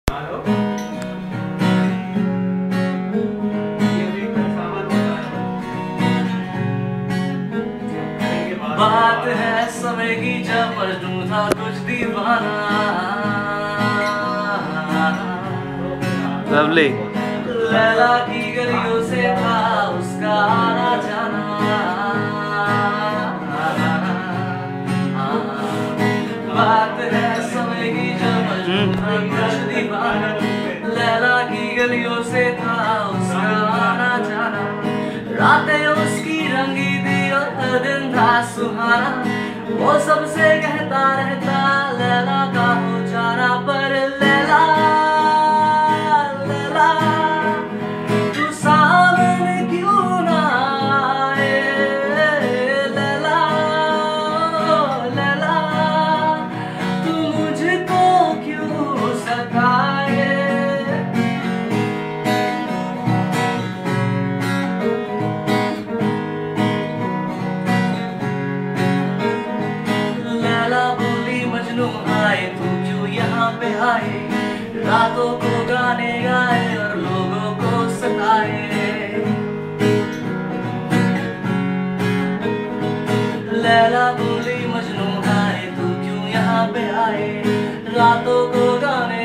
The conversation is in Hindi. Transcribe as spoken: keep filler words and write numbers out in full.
बात है समय की जब मजनू था कुछ दीवाना। लवली लैला की गलियों से था उसका आना जाना। बात है समय की जब मजनू था कुछ दीवाना। लैला की गलियों से था उसका आना जाना। रातें उसकी रंगी थी और दिन था सुहाना। वो सबसे कहता रहता लैला का हो जाना। पर लैला लैला तू सामने क्यों ना आए। लैला लैला तू मुझको क्यों सताए। लैला बोली मजनू आए तू क्यों यहाँ पे आए। रातों को गाने गाए और लोगों को सताए। लैला बोली मजनू आए तू क्यों यहाँ पे आए। रातों को गाने